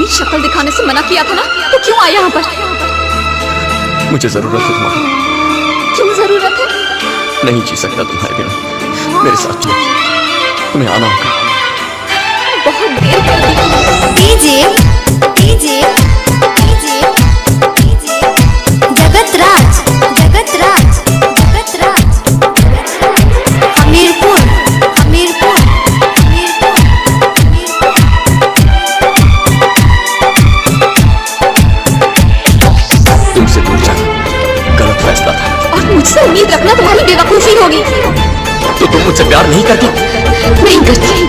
अपनी शक्ल दिखाने से मना किया था ना, तो क्यों आया यहाँ पर? मुझे जरूरत है तुम्हारी। क्यों जरूरत है? नहीं जी सकता तुम्हारे बिना। मेरे साथ चलो, तुम्हें आना होगा। बहुत देर कर दी। DJ DJ DJ DJ Jagatraj Jagatraj Jagatraj Hamirpur Hamirpur Hamirpur तुमसे दूर जाना गलत फैसला था। और मुझसे उम्मीद रखना तुम्हारी बेवकूफी होगी। तो तुम मुझसे प्यार नहीं करती? नहीं करती।